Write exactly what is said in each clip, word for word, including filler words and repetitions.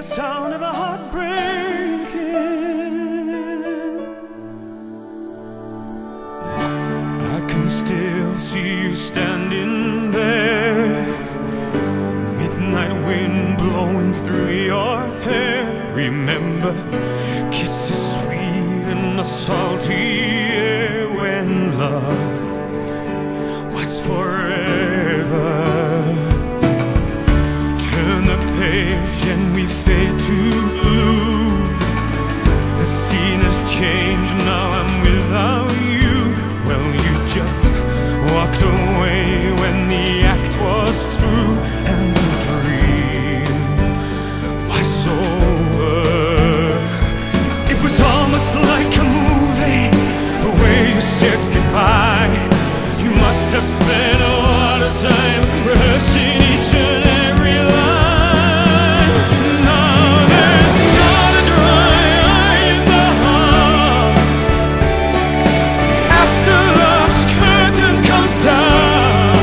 sound of a heart breaking. I can still see you standing there, midnight wind blowing through your hair. Remember kisses sweet in the salty air, when love was forever. Turn the page and we fade to blue. The scene has changed, now I'm without you. Well, you just walked away when the act was through, and the dream was over. It was almost like a movie, the way you said goodbye. You must have spent a lot of time rehearsing each and every line. Now there's not a dry eye in the house. After love's curtain comes down,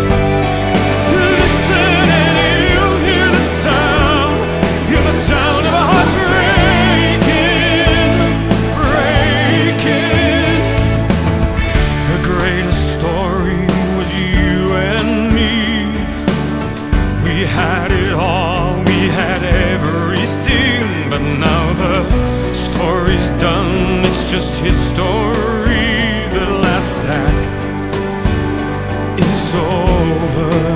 listen and you'll hear the sound. Hear the sound of a heart breaking, breaking. The greatest story was you and me. We had it all, we had everything, but now the story's done, it's just history. The last act is over.